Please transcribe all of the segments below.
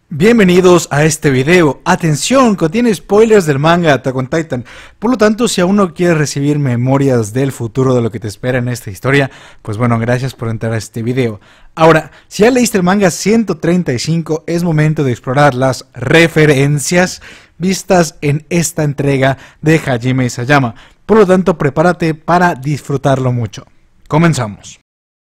Bienvenidos a este video. Atención, contiene spoilers del manga Attack on Titan. Por lo tanto, si aún no quieres recibir memorias del futuro de lo que te espera en esta historia, pues bueno, gracias por entrar a este video. Ahora, si ya leíste el manga 135, es momento de explorar las referencias vistas en esta entrega de Hajime Isayama. Por lo tanto, prepárate para disfrutarlo mucho. Comenzamos.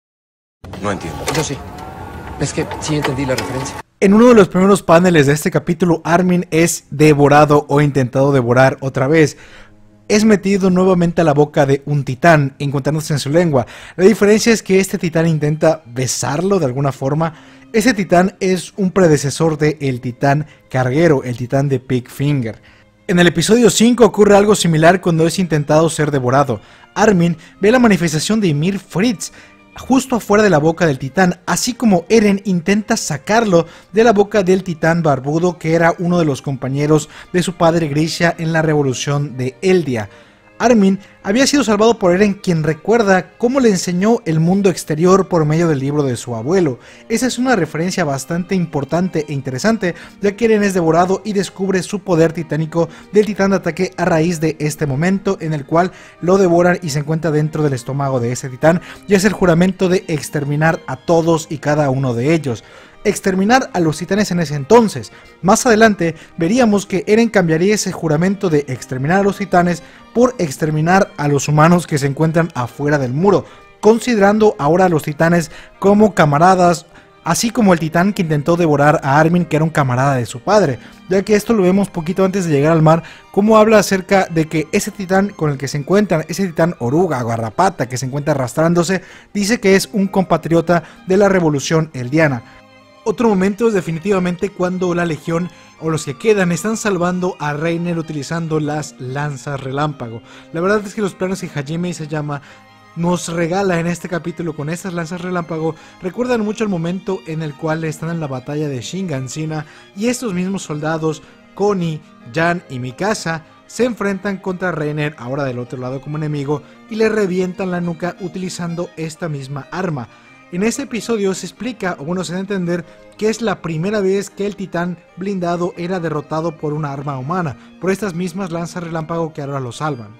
No entiendo. Yo sí. Es que sí entendí la referencia. En uno de los primeros paneles de este capítulo, Armin es devorado o intentado devorar otra vez. Es metido nuevamente a la boca de un titán, encontrándose en su lengua. La diferencia es que este titán intenta besarlo de alguna forma. Ese titán es un predecesor del titán carguero, el titán de Big Finger. En el episodio 5 ocurre algo similar cuando es intentado ser devorado. Armin ve la manifestación de Ymir Fritz justo afuera de la boca del titán, así como Eren intenta sacarlo de la boca del titán barbudo que era uno de los compañeros de su padre Grisha en la revolución de Eldia. Armin había sido salvado por Eren, quien recuerda cómo le enseñó el mundo exterior por medio del libro de su abuelo. Esa es una referencia bastante importante e interesante, ya que Eren es devorado y descubre su poder titánico del titán de ataque a raíz de este momento en el cual lo devoran y se encuentra dentro del estómago de ese titán, y es el juramento de exterminar a todos y cada uno de ellos. Exterminar a los titanes en ese entonces. Más adelante veríamos que Eren cambiaría ese juramento de exterminar a los titanes por exterminar a los humanos que se encuentran afuera del muro, considerando ahora a los titanes como camaradas, así como el titán que intentó devorar a Armin, que era un camarada de su padre, ya que esto lo vemos poquito antes de llegar al mar, como habla acerca de que ese titán con el que se encuentran, ese titán oruga, garrapata, que se encuentra arrastrándose, dice que es un compatriota de la revolución eldiana. Otro momento es definitivamente cuando la legión o los que quedan están salvando a Reiner utilizando las lanzas relámpago. La verdad es que los planos que Hajime Isayama nos regala en este capítulo con estas lanzas relámpago recuerdan mucho el momento en el cual están en la batalla de Shingansina y estos mismos soldados, Connie, Jan y Mikasa, se enfrentan contra Reiner, ahora del otro lado como enemigo, y le revientan la nuca utilizando esta misma arma. En este episodio se explica, o bueno, se da a entender que es la primera vez que el titán blindado era derrotado por una arma humana, por estas mismas lanzas relámpago que ahora lo salvan.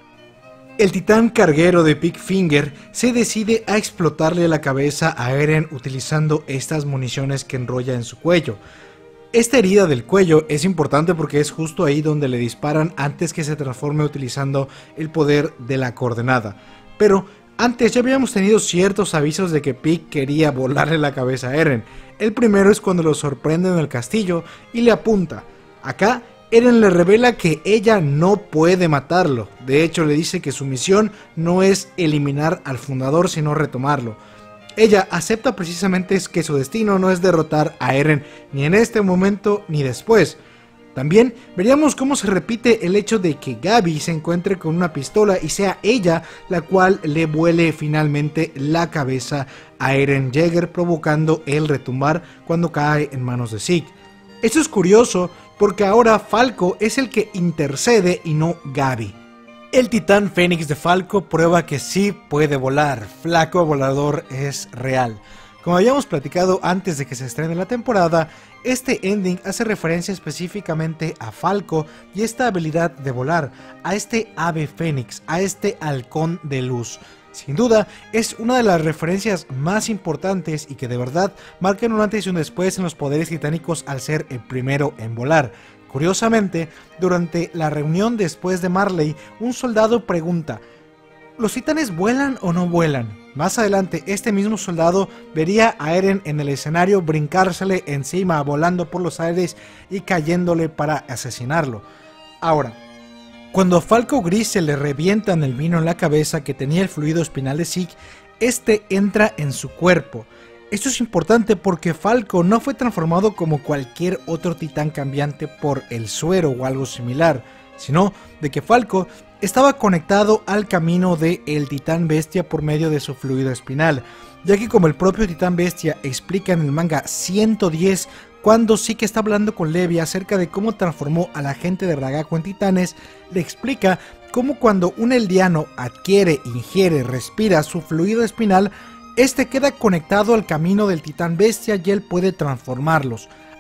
El titán carguero de Big Finger se decide a explotarle la cabeza a Eren utilizando estas municiones que enrolla en su cuello. Esta herida del cuello es importante porque es justo ahí donde le disparan antes que se transforme utilizando el poder de la coordenada. Pero antes ya habíamos tenido ciertos avisos de que Pig quería volarle la cabeza a Eren. El primero es cuando lo sorprende en el castillo y le apunta. Acá Eren le revela que ella no puede matarlo. De hecho le dice que su misión no es eliminar al fundador sino retomarlo. Ella acepta precisamente que su destino no es derrotar a Eren ni en este momento ni después. También veríamos cómo se repite el hecho de que Gabi se encuentre con una pistola y sea ella la cual le vuele finalmente la cabeza a Eren Yeager, provocando el retumbar cuando cae en manos de Zeke. Esto es curioso porque ahora Falco es el que intercede y no Gabi. El titán Fénix de Falco prueba que sí puede volar. Flaco volador es real. Como habíamos platicado antes de que se estrene la temporada, este ending hace referencia específicamente a Falco y esta habilidad de volar, a este ave fénix, a este halcón de luz. Sin duda, es una de las referencias más importantes y que de verdad marcan un antes y un después en los poderes titánicos al ser el primero en volar. Curiosamente, durante la reunión después de Marley, un soldado pregunta: ¿los titanes vuelan o no vuelan? Más adelante, este mismo soldado vería a Eren en el escenario brincársele encima, volando por los aires y cayéndole para asesinarlo. Ahora, cuando a Falco Gris se le revientan el vino en la cabeza que tenía el fluido espinal de Zeke, este entra en su cuerpo. Esto es importante porque Falco no fue transformado como cualquier otro titán cambiante por el suero o algo similar, sino de que Falco estaba conectado al camino de el titán bestia por medio de su fluido espinal, ya que como el propio titán bestia explica en el manga 110, cuando Zeke está hablando con Levi acerca de cómo transformó a la gente de Ragaku en titanes, le explica cómo cuando un eldiano adquiere, ingiere, respira su fluido espinal, este queda conectado al camino del titán bestia y él puede transformarlos.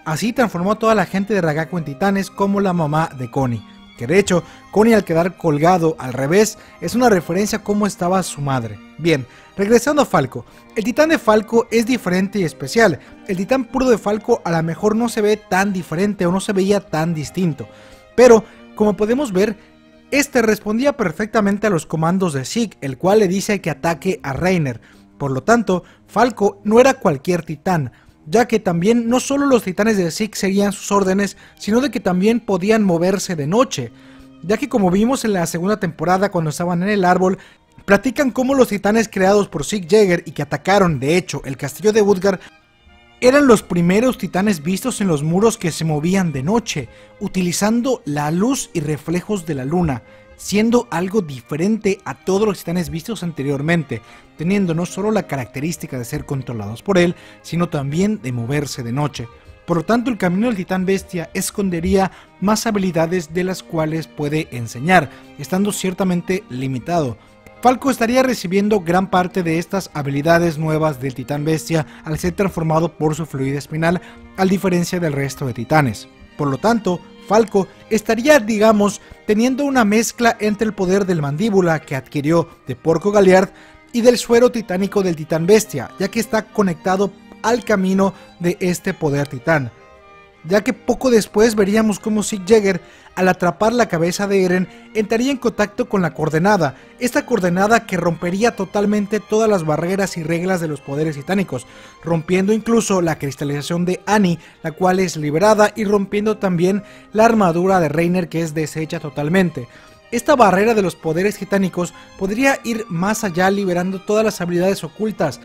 Así transformó a toda la gente de Ragaku en titanes, como la mamá de Connie. Que de hecho, Connie al quedar colgado al revés es una referencia a cómo estaba su madre. Bien, regresando a Falco, el titán de Falco es diferente y especial. El titán puro de Falco a lo mejor no se ve tan diferente o no se veía tan distinto, pero como podemos ver, este respondía perfectamente a los comandos de Zeke, el cual le dice que ataque a Reiner. Por lo tanto, Falco no era cualquier titán, ya que también no solo los titanes de Zeke seguían sus órdenes, sino de que también podían moverse de noche, ya que como vimos en la segunda temporada cuando estaban en el árbol, platican cómo los titanes creados por Zeke Yeager y que atacaron de hecho el castillo de Utgard eran los primeros titanes vistos en los muros que se movían de noche, utilizando la luz y reflejos de la luna, siendo algo diferente a todos los titanes vistos anteriormente, teniendo no solo la característica de ser controlados por él, sino también de moverse de noche. Por lo tanto, el camino del titán bestia escondería más habilidades de las cuales puede enseñar, estando ciertamente limitado. Falco estaría recibiendo gran parte de estas habilidades nuevas del titán bestia al ser transformado por su fluido espinal, a diferencia del resto de titanes. Por lo tanto, Falco estaría, digamos, teniendo una mezcla entre el poder del mandíbula que adquirió de Porco Galliard y del suero titánico del titán bestia, ya que está conectado al camino de este poder titán. Ya que poco después veríamos cómo Zeke Yeager, al atrapar la cabeza de Eren, entraría en contacto con la coordenada, esta coordenada que rompería totalmente todas las barreras y reglas de los poderes titánicos, rompiendo incluso la cristalización de Annie, la cual es liberada, y rompiendo también la armadura de Reiner, que es deshecha totalmente. Esta barrera de los poderes titánicos podría ir más allá, liberando todas las habilidades ocultas.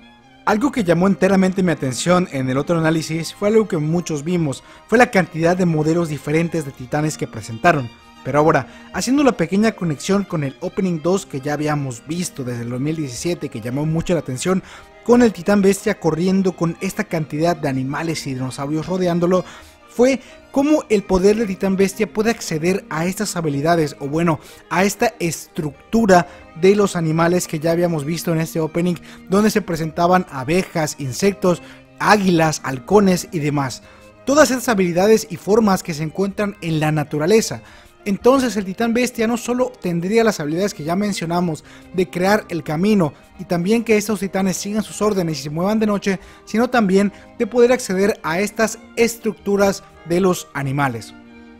Algo que llamó enteramente mi atención en el otro análisis fue algo que muchos vimos, fue la cantidad de modelos diferentes de titanes que presentaron. Pero ahora, haciendo la pequeña conexión con el Opening 2 que ya habíamos visto desde el 2017, que llamó mucho la atención, con el titán bestia corriendo con esta cantidad de animales y dinosaurios rodeándolo, fue cómo el poder del titán bestia puede acceder a estas habilidades, o bueno, a esta estructura de los animales que ya habíamos visto en este opening, donde se presentaban abejas, insectos, águilas, halcones y demás. Todas estas habilidades y formas que se encuentran en la naturaleza. Entonces el titán bestia no solo tendría las habilidades que ya mencionamos de crear el camino y también que estos titanes sigan sus órdenes y se muevan de noche, sino también de poder acceder a estas estructuras de los animales.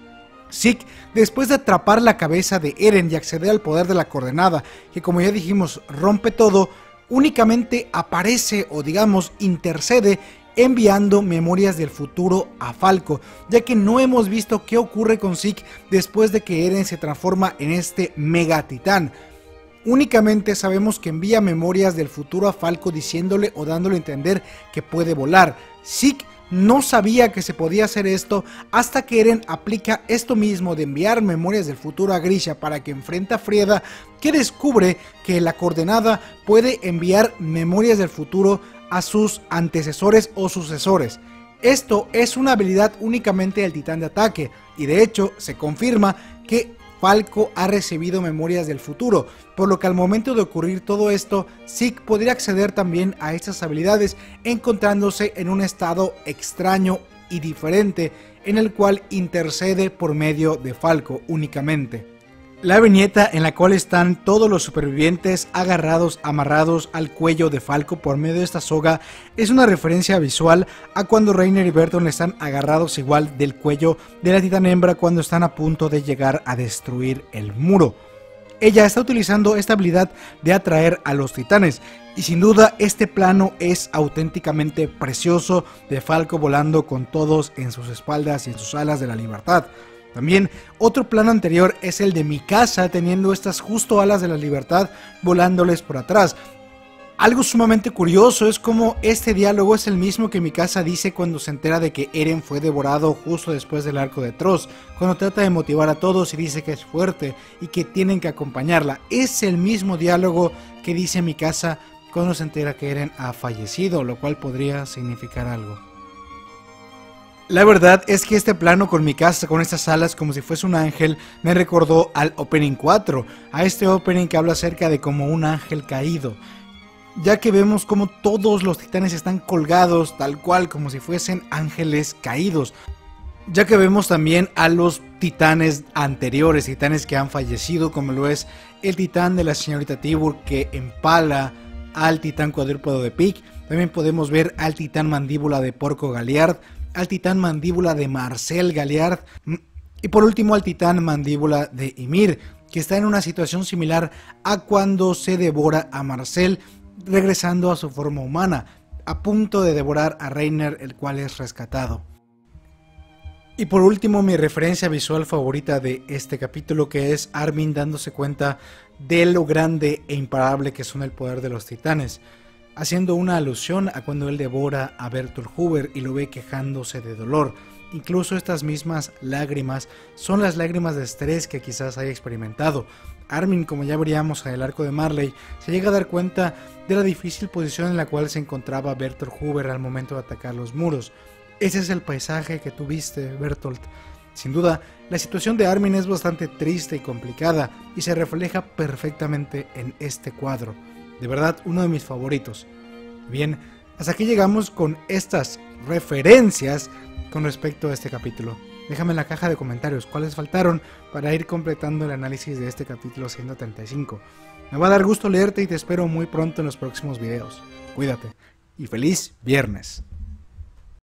Zeke, después de atrapar la cabeza de Eren y acceder al poder de la coordenada, que como ya dijimos rompe todo, únicamente aparece o digamos intercede enviando memorias del futuro a Falco, ya que no hemos visto qué ocurre con Zeke después de que Eren se transforma en este mega titán. Únicamente sabemos que envía memorias del futuro a Falco diciéndole o dándole a entender que puede volar. Zeke no sabía que se podía hacer esto hasta que Eren aplica esto mismo de enviar memorias del futuro a Grisha para que enfrente a Frieda, que descubre que la coordenada puede enviar memorias del futuro a sus antecesores o sucesores. Esto es una habilidad únicamente del titán de ataque y de hecho se confirma que Falco ha recibido memorias del futuro, por lo que al momento de ocurrir todo esto, Zeke podría acceder también a estas habilidades encontrándose en un estado extraño y diferente en el cual intercede por medio de Falco únicamente. La viñeta en la cual están todos los supervivientes amarrados al cuello de Falco por medio de esta soga es una referencia visual a cuando Reiner y Bertolt están agarrados igual del cuello de la titán hembra cuando están a punto de llegar a destruir el muro. Ella está utilizando esta habilidad de atraer a los titanes y sin duda este plano es auténticamente precioso de Falco volando con todos en sus espaldas y en sus alas de la libertad. También otro plano anterior es el de Mikasa teniendo estas justo alas de la libertad volándoles por atrás. Algo sumamente curioso es como este diálogo es el mismo que Mikasa dice cuando se entera de que Eren fue devorado justo después del arco de Trost, cuando trata de motivar a todos y dice que es fuerte y que tienen que acompañarla. Es el mismo diálogo que dice Mikasa cuando se entera que Eren ha fallecido, lo cual podría significar algo. La verdad es que este plano con Mikasa con estas alas como si fuese un ángel me recordó al Opening 4, a este opening que habla acerca de como un ángel caído. ya que vemos como todos los titanes están colgados tal cual como si fuesen ángeles caídos, ya que vemos también a los titanes anteriores, titanes que han fallecido, como lo es el titán de la señorita Tibur que empala al titán cuadrúpedo de Pig. También podemos ver al titán mandíbula de Porco Galliard, al titán mandíbula de Marcel Galliard y por último al titán mandíbula de Ymir, que está en una situación similar a cuando se devora a Marcel regresando a su forma humana, a punto de devorar a Reiner, el cual es rescatado. Y por último, mi referencia visual favorita de este capítulo, que es Armin dándose cuenta de lo grande e imparable que son el poder de los titanes, haciendo una alusión a cuando él devora a Bertolt Hoover y lo ve quejándose de dolor. Incluso estas mismas lágrimas son las lágrimas de estrés que quizás haya experimentado. Armin, como ya veríamos en el arco de Marley, se llega a dar cuenta de la difícil posición en la cual se encontraba Bertolt Hoover al momento de atacar los muros. Ese es el paisaje que tú viste, Bertolt. Sin duda, la situación de Armin es bastante triste y complicada y se refleja perfectamente en este cuadro. De verdad, uno de mis favoritos. Bien, hasta aquí llegamos con estas referencias con respecto a este capítulo. Déjame en la caja de comentarios cuáles faltaron para ir completando el análisis de este capítulo 135. Me va a dar gusto leerte y te espero muy pronto en los próximos videos. Cuídate y feliz viernes.